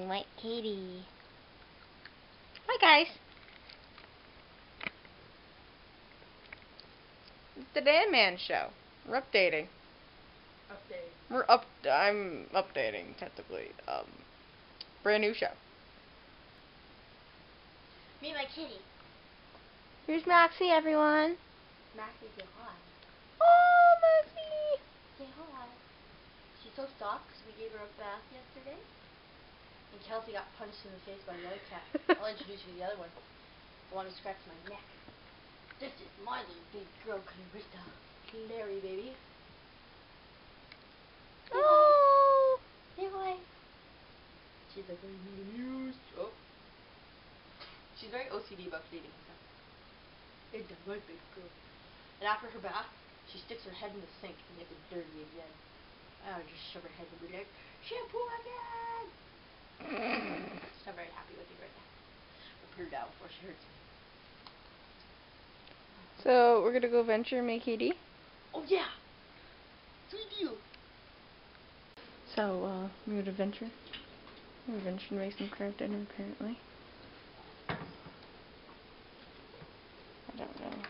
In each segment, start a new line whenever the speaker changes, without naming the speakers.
white kitty. Hi guys. It's the DanMan Show. We're updating. I'm updating technically. Brand new show.
Me, my kitty.
Here's Maxie, everyone.
Maxie, say hi.
Oh, Maxie.
Say hi. She's so soft because we gave her a bath yesterday. And Kelsey got punched in the face by the other cat. I'll introduce you to the other one. The one who scratched my neck. This is my little big girl, Clarissa. Larry, baby.
Oh.
Say hi. She's like, I need a news. Oh. She's very OCD about cleaning herself. It's my big girl. And after her bath, she sticks her head in the sink and gets it dirty again. I would just shove her head and be like, shampoo again! She's not very happy with me right now. I'll put her down before she hurts me.
So, we're gonna go venture make kitty.
Oh yeah! Sweet deal!
So, we're gonna venture. We're venturing to make some crab dinner, apparently. I don't know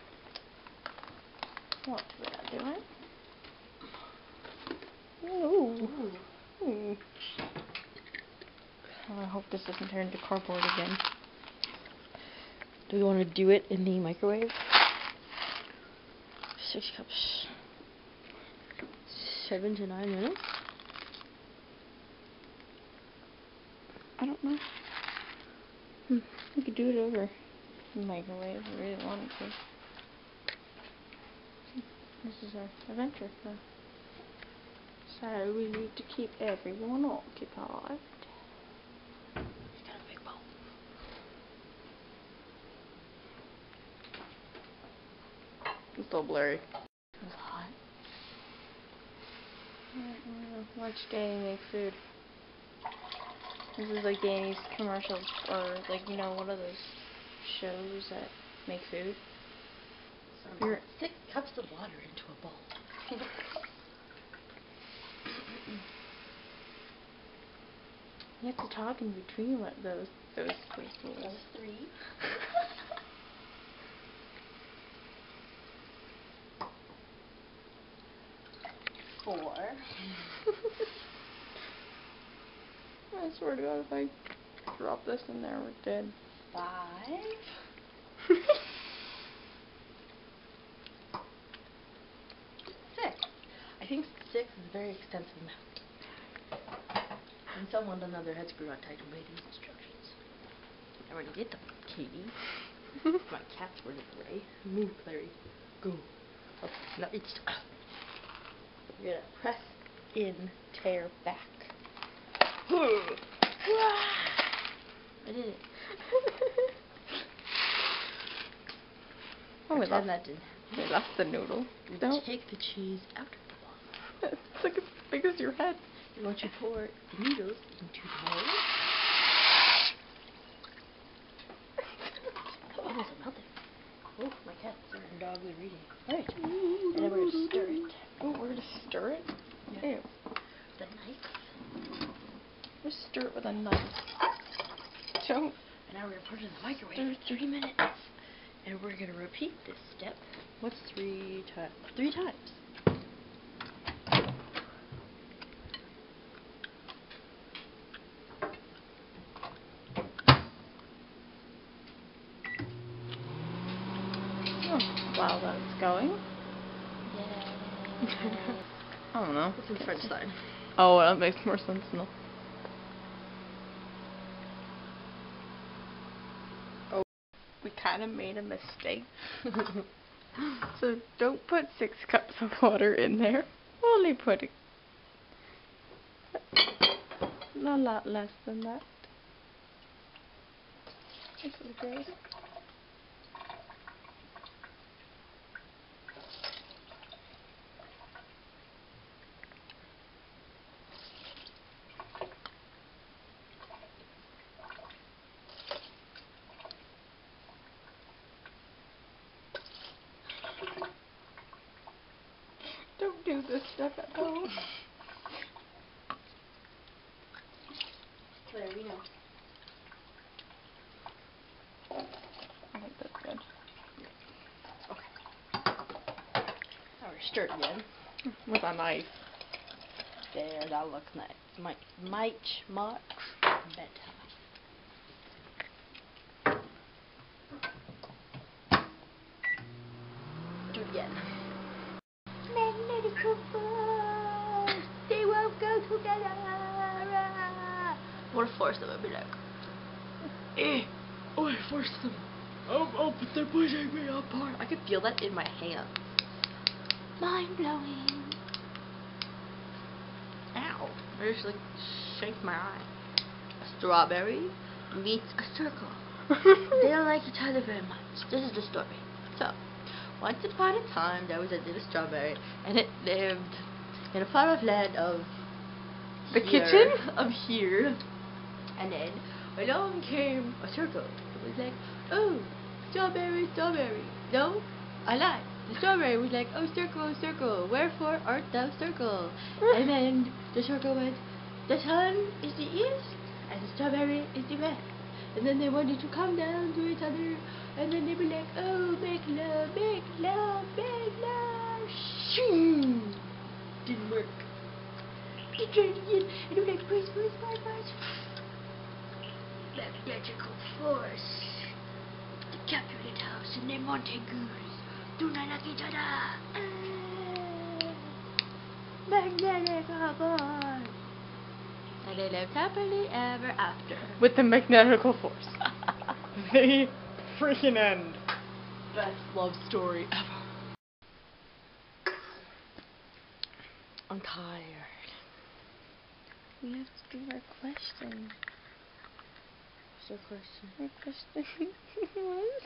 what we're doing. Ooh. Ooh. I hope this doesn't turn into cardboard again.
Do we want to do it in the microwave? 6 cups. 7 to 9 minutes?
I don't know. We could do it over the microwave if we really wanted to. This is our adventure, though. So we need to keep everyone occupied.
It's got a big bowl.
It's a little blurry. It's hot. Watch Dani make food. This is like Dani's commercials, or like, you know, one of those shows that make food.
So you're 6 cups of water into a bowl.
You have to talk in between what those rules.
3. 4.
I swear to God, if I drop this in there, we're dead.
5. 6. I think 6 is a very extensive amount. And someone done their head screwed on tight and made these instructions. I already did them, Katie. My cats were in the way. Move, Larry. Go. Oh, no, it's... We're gonna press in, tear back. I did it.
Oh, we lost the noodle.
Don't take the cheese out of the bowl.
It's like as big as your head.
And once you pour the noodles into the bowl, the noodles are melting. Oh, my cats and dogs are reading. Alright. And then we're going to stir it.
Oh, we're going to stir it?
Yeah.
Ew.
With a knife.
Just stir it with a knife. Don't.
And now we're going to put it in the microwave for 3 minutes. And we're going to repeat this step. What's 3 times? 3 times.
While that's going.
Yeah.
I don't know.
It's in French side.
Oh, that makes more sense now. Oh, we kind of made a mistake. So don't put 6 cups of water in there. Only put a lot less than that. This is great. Don't do this stuff at home.
Whatever, we know.
I think that's good.
Okay. Now we're stir it again.
With a knife.
There, that looks nice. Much better. Do it again. Magnetic force, they won't go together. What a force them would be like. Oh, I forced them. Oh, but they're pushing me apart. I could feel that in my hand. Mind blowing. Ow. I just like shanked my eye. A strawberry meets a circle. They don't like each other very much. This is the story. So, once upon a time, there was a little strawberry, and it lived in a far off land of
The kitchen?
Of here. And then along came a circle. It was like, oh, strawberry, strawberry. No, I lied. The strawberry was like, oh, circle, circle, wherefore art thou circle? And then the circle went, the sun is the east, and the strawberry is the west. And then they wanted to come down to each other, and then they were like, oh, make love, make love, make love. Shoo! Didn't work. They tried again, and they were like, push, push, push, push. Magical force. The Capulet House and the Montagues do not like each other. Magnetic force. And they lived happily ever after.
With the magnetical force. The freaking end.
Best love story ever. I'm tired.
We have to do our question.
What's our question?
Our question was...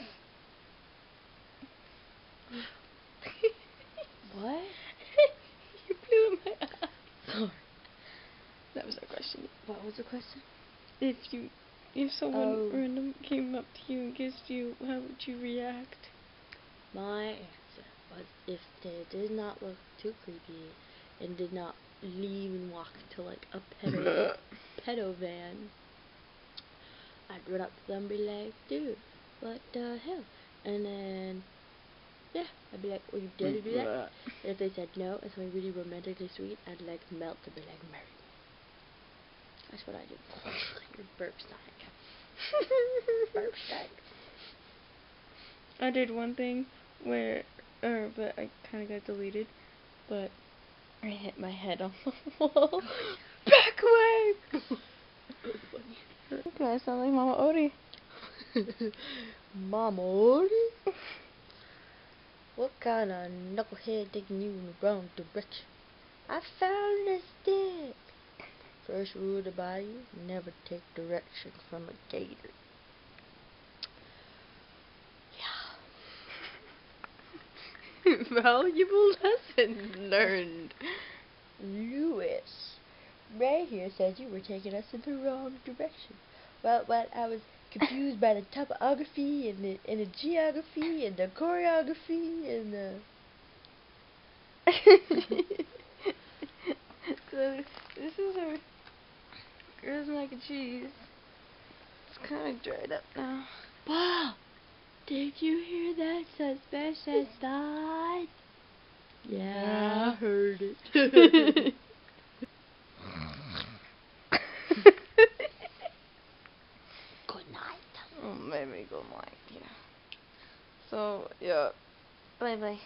What?
You blew in my eye.
Sorry.
That was our question.
What was the question?
If someone random came up to you and kissed you, how would you react?
My answer was if they did not look too creepy and did not leave and walk to like a pedo van, I'd run up to them and be like, dude, what the hell? And then, yeah, I'd be like, well, you dare to do that? And if they said no, and something really romantically sweet, I'd like melt and be like, marry me. That's what I do. Your burp stank. Burp stank.
I did one thing where, but I kind of got deleted, but I hit my head on the wall. Back away!
That was funny.
Okay, I sound like Mama Odie.
Mama Odie? What kind of knucklehead taking you in the wrong direction? I found this stick. First rule of the body, never take direction from a gator. Yeah. Valuable lesson learned. Lewis, right here says you were taking us in the wrong direction. Well, I was confused by the topography and the geography and the choreography and the...
So, this is our girls mac and cheese. It's kind of dried up now.
Wow! Did you hear that suspicious thought? Yeah, I heard it. Good night.
Oh, maybe good night, yeah. So, yeah. Bye-bye.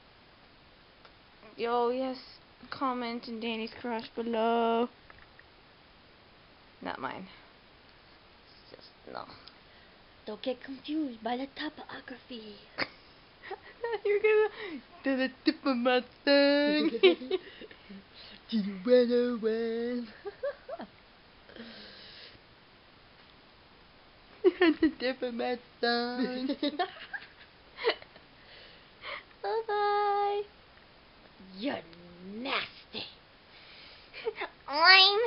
Yo, yes, comment in Dani's crush below. Not mine.
Just, no. Don't get confused by the topography.
You're gonna do the diplomat thing.
Do you wanna win?
The diplomat thing.
Bye-bye. You're nasty.
I'm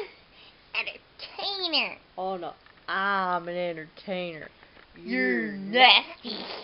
entertainer.
Oh no, I'm an entertainer.
You're nasty.